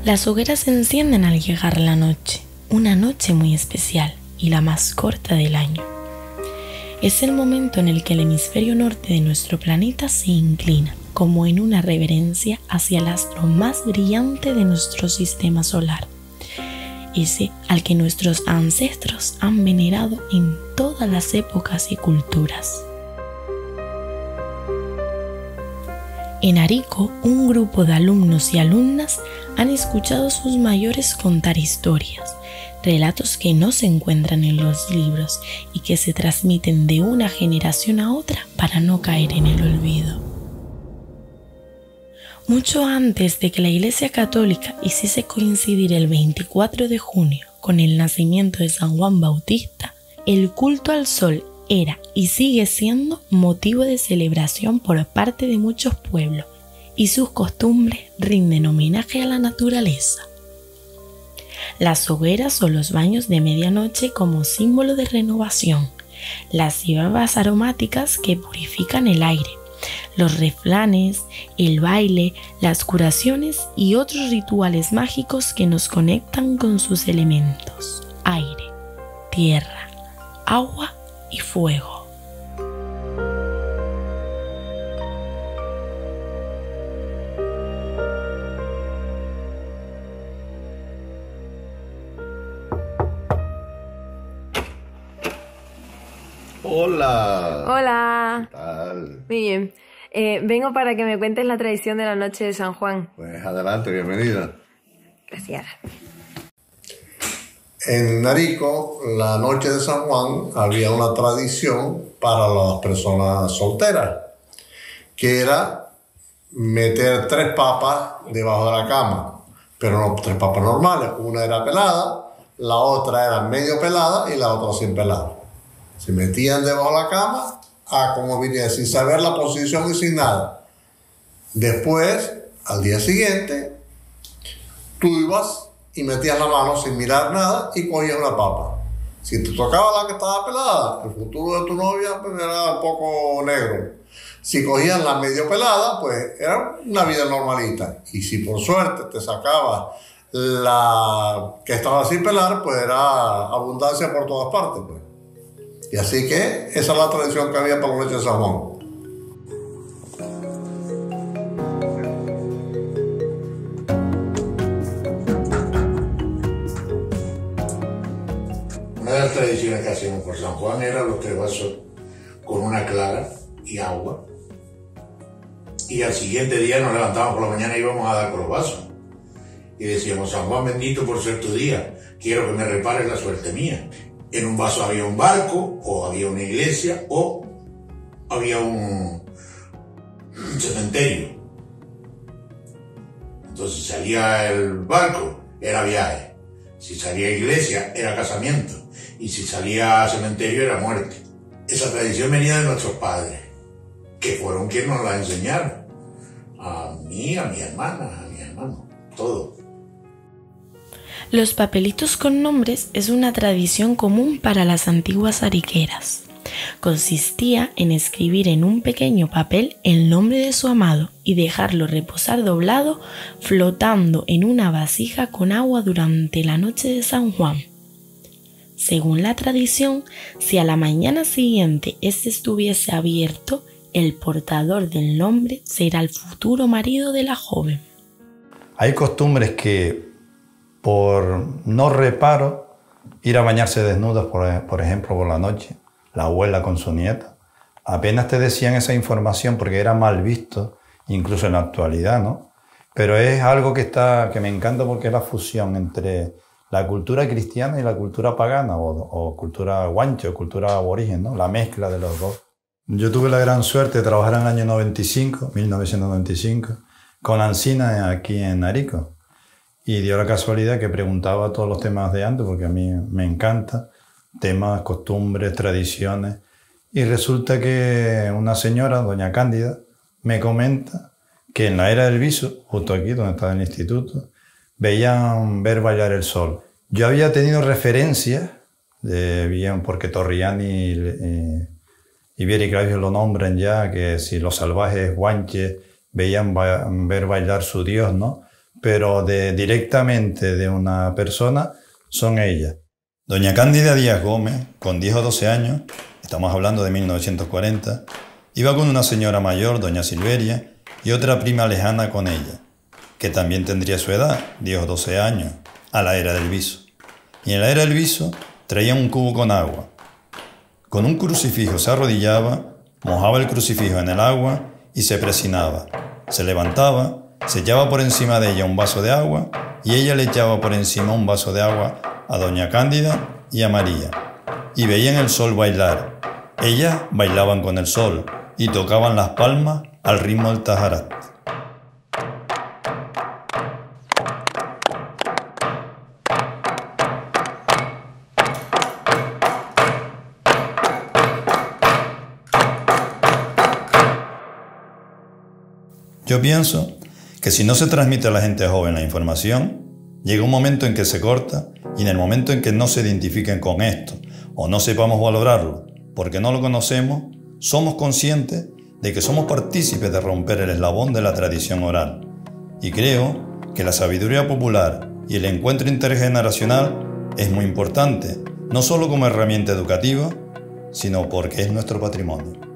Las hogueras se encienden al llegar la noche, una noche muy especial y la más corta del año. Es el momento en el que el hemisferio norte de nuestro planeta se inclina, como en una reverencia hacia el astro más brillante de nuestro sistema solar, ese al que nuestros ancestros han venerado en todas las épocas y culturas. En Arico, un grupo de alumnos y alumnas han escuchado a sus mayores contar historias, relatos que no se encuentran en los libros y que se transmiten de una generación a otra para no caer en el olvido. Mucho antes de que la Iglesia Católica hiciese coincidir el 24 de junio con el nacimiento de San Juan Bautista, el culto al sol era y sigue siendo motivo de celebración por parte de muchos pueblos, y sus costumbres rinden homenaje a la naturaleza. Las hogueras o los baños de medianoche como símbolo de renovación, las hierbas aromáticas que purifican el aire, los refranes, el baile, las curaciones y otros rituales mágicos que nos conectan con sus elementos: aire, tierra, agua y fuego. Hola. Hola. ¿Qué tal? Muy bien. Vengo para que me cuentes la tradición de la noche de San Juan. Pues adelante, bienvenida. Gracias. En Narico, la noche de San Juan, había una tradición para las personas solteras, que era meter 3 papas debajo de la cama, pero no 3 papas normales. Una era pelada, la otra era medio pelada y la otra sin pelar. Se metían debajo de la cama, como venía, sin saber la posición y sin nada. Después, al día siguiente, tú ibas y metías la mano sin mirar nada y cogías una papa. Si te tocaba la que estaba pelada, el futuro de tu novia pues, era un poco negro. Si cogías la medio pelada, pues era una vida normalita. Y si por suerte te sacabas la que estaba sin pelar, pues era abundancia por todas partes, pues. Y así que esa es la tradición que había para la noche de San Juan. Una de las tradiciones que hacíamos por San Juan era los 3 vasos con una clara y agua. Y al siguiente día nos levantábamos por la mañana y íbamos a dar con los vasos. Y decíamos: San Juan bendito por ser tu día, quiero que me repares la suerte mía. En un vaso había un barco, o había una iglesia, o había un cementerio. Entonces, si salía el barco, era viaje. Si salía iglesia, era casamiento. Y si salía cementerio, era muerte. Esa tradición venía de nuestros padres, que fueron quienes nos la enseñaron. A mí, a mi hermana, a mi hermano, todo. Los papelitos con nombres es una tradición común para las antiguas ariqueras. Consistía en escribir en un pequeño papel el nombre de su amado y dejarlo reposar doblado, flotando en una vasija con agua durante la noche de San Juan. Según la tradición, si a la mañana siguiente este estuviese abierto, el portador del nombre será el futuro marido de la joven. Hay costumbres que, por no reparo, ir a bañarse desnudas, por ejemplo, por la noche, la abuela con su nieta, apenas te decían esa información porque era mal visto, incluso en la actualidad, ¿no? Pero es algo que me encanta porque es la fusión entre la cultura cristiana y la cultura pagana, o cultura guanche, o cultura aborigen, ¿no? La mezcla de los dos. Yo tuve la gran suerte de trabajar en el año 1995, con Ancina aquí en Narico. Y dio la casualidad que preguntaba todos los temas de antes, porque a mí me encanta, temas, costumbres, tradiciones. Y resulta que una señora, doña Cándida, me comenta que en la era del viso, justo aquí donde estaba el instituto, veían ver bailar el sol. Yo había tenido referencias, bien porque Torriani y Vieri Clavijo lo nombran ya, que si los salvajes guanches veían ver bailar su dios, ¿no? pero directamente de una persona, son ellas. Doña Cándida Díaz Gómez, con 10 o 12 años, estamos hablando de 1940, iba con una señora mayor, doña Silveria, y otra prima lejana con ella, que también tendría su edad, 10 o 12 años, a la era del viso. Y en la era del viso traían un cubo con agua. Con un crucifijo se arrodillaba, mojaba el crucifijo en el agua y se presinaba. Se levantaba, se echaba por encima de ella un vaso de agua y ella le echaba por encima un vaso de agua a doña Cándida y a María. Y veían el sol bailar. Ellas bailaban con el sol y tocaban las palmas al ritmo del tajarat. Yo pienso que si no se transmite a la gente joven la información, llega un momento en que se corta y en el momento en que no se identifiquen con esto o no sepamos valorarlo porque no lo conocemos, somos conscientes de que somos partícipes de romper el eslabón de la tradición oral. Y creo que la sabiduría popular y el encuentro intergeneracional es muy importante, no solo como herramienta educativa, sino porque es nuestro patrimonio.